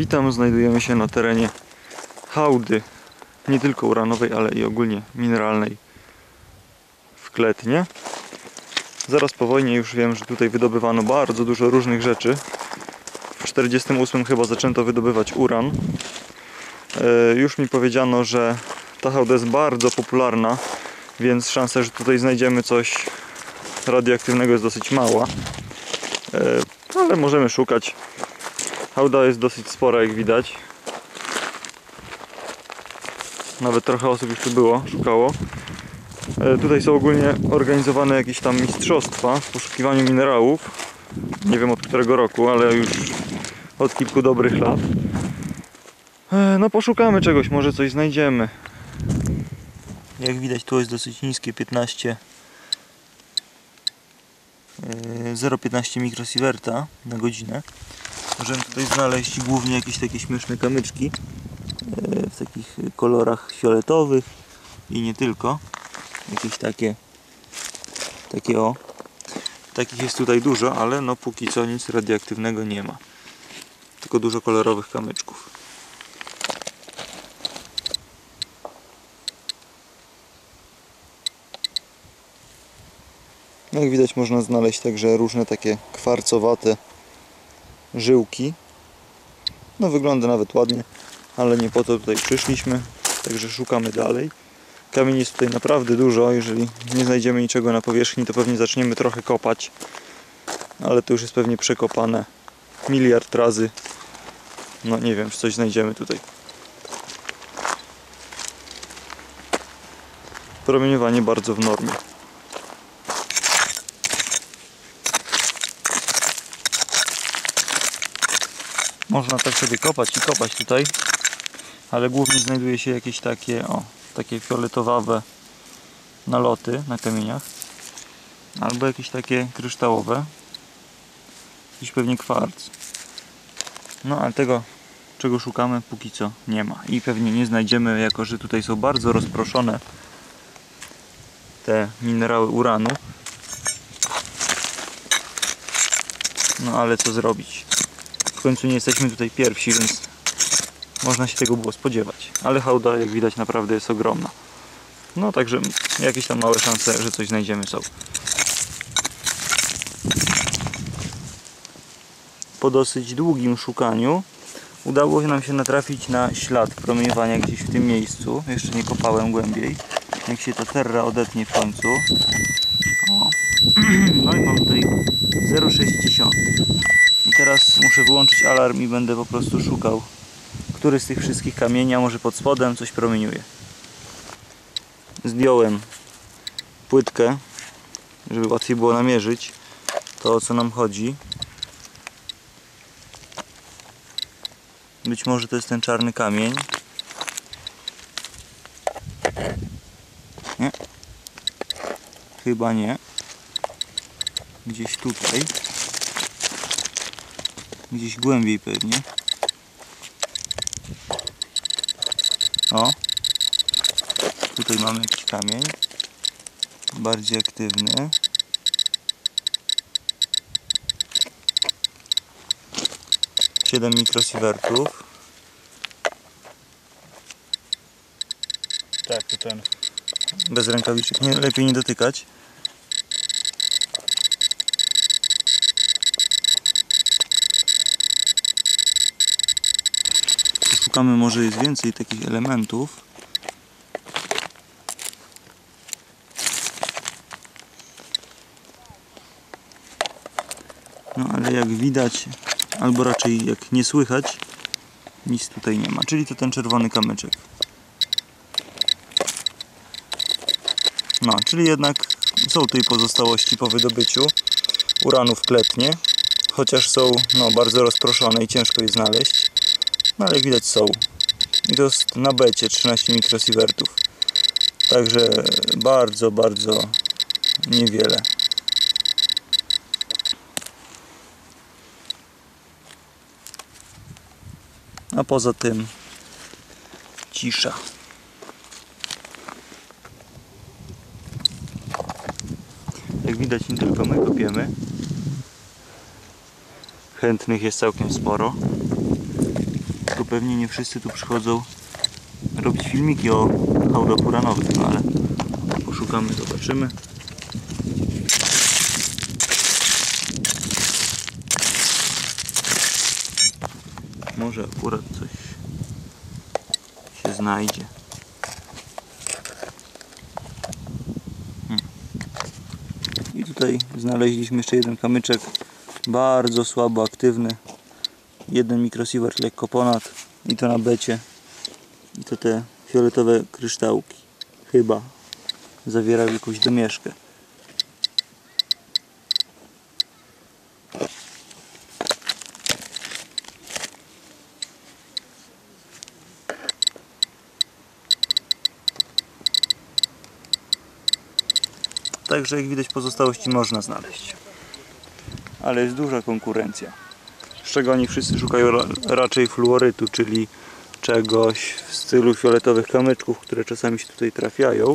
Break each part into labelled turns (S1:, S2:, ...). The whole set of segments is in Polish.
S1: Witam, znajdujemy się na terenie hałdy, nie tylko uranowej, ale i ogólnie mineralnej w Kletnie. Zaraz po wojnie już wiem, że tutaj wydobywano bardzo dużo różnych rzeczy. W 1948 chyba zaczęto wydobywać uran. Już mi powiedziano, że ta hałda jest bardzo popularna, więc szansa, że tutaj znajdziemy coś radioaktywnego jest dosyć mała. Ale możemy szukać. Hałda jest dosyć spora, jak widać. Nawet trochę osób już tu było, szukało. Tutaj są ogólnie organizowane jakieś tam mistrzostwa w poszukiwaniu minerałów. Nie wiem od którego roku, ale już od kilku dobrych lat. No poszukamy czegoś, może coś znajdziemy. Jak widać, tu jest dosyć niskie 0,15 mikrosieverta na godzinę. Możemy tutaj znaleźć głównie jakieś takie śmieszne kamyczki w takich kolorach fioletowych i nie tylko. Jakieś takie o. Takich jest tutaj dużo, ale no póki co nic radioaktywnego nie ma. Tylko dużo kolorowych kamyczków. Jak widać, można znaleźć także różne takie kwarcowate żyłki. No wygląda nawet ładnie, ale nie po to tutaj przyszliśmy, także szukamy dalej. Kamieni jest tutaj naprawdę dużo. Jeżeli nie znajdziemy niczego na powierzchni, to pewnie zaczniemy trochę kopać, ale to już jest pewnie przekopane miliard razy. No nie wiem, czy coś znajdziemy tutaj. Promieniowanie bardzo w normie. Można tak sobie kopać i kopać tutaj, ale głównie znajduje się jakieś takie fioletowawe naloty na kamieniach, albo jakieś takie kryształowe, jakiś pewnie kwarc. No ale tego, czego szukamy, póki co nie ma i pewnie nie znajdziemy, jako że tutaj są bardzo rozproszone te minerały uranu. No ale co zrobić? W końcu nie jesteśmy tutaj pierwsi, więc można się tego było spodziewać. Ale hałda, jak widać, naprawdę jest ogromna. No także jakieś tam małe szanse, że coś znajdziemy są. Po dosyć długim szukaniu udało nam się natrafić na ślad promieniowania gdzieś w tym miejscu. Jeszcze nie kopałem głębiej. Jak się ta terra odetnie w końcu. O. No i mam tutaj 0,6. I teraz muszę wyłączyć alarm i będę po prostu szukał, który z tych wszystkich kamieni, a może pod spodem coś promieniuje. Zdjąłem płytkę, żeby łatwiej było namierzyć to, o co nam chodzi. Być może to jest ten czarny kamień. Nie? Chyba nie. Gdzieś tutaj. Gdzieś głębiej pewnie. O! Tutaj mamy jakiś kamień. Bardziej aktywny. Siedem mikrosievertów. Tak, to ten. Bez rękawiczek. Lepiej nie dotykać. Szukamy, może jest więcej takich elementów. No ale jak widać, albo raczej jak nie słychać, nic tutaj nie ma. Czyli to ten czerwony kamyczek. No, czyli jednak są tutaj pozostałości po wydobyciu uranu w Kletnie. Chociaż są bardzo rozproszone i ciężko je znaleźć. No ale jak widać są. I to jest na becie 13 mikrosievertów. Także bardzo, bardzo niewiele. A poza tym cisza. Jak widać, nie tylko my kopiemy. Chętnych jest całkiem sporo. pewnie nie wszyscy tu przychodzą robić filmiki o hałdach uranowych, no ale poszukamy, zobaczymy. Może akurat coś się znajdzie. I tutaj znaleźliśmy jeszcze jeden kamyczek, bardzo słabo aktywny. Jeden mikrosiewacz lekko ponad i to na becie. I to te fioletowe kryształki. Chyba zawierały jakąś domieszkę. Także jak widać pozostałości można znaleźć. Ale jest duża konkurencja. Z czego oni wszyscy szukają raczej fluorytu, czyli czegoś w stylu fioletowych kamyczków, które czasami się tutaj trafiają.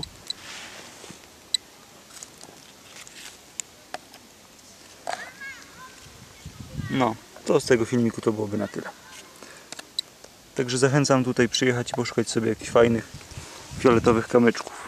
S1: No, to z tego filmiku to byłoby na tyle. Także zachęcam tutaj przyjechać i poszukać sobie jakichś fajnych fioletowych kamyczków.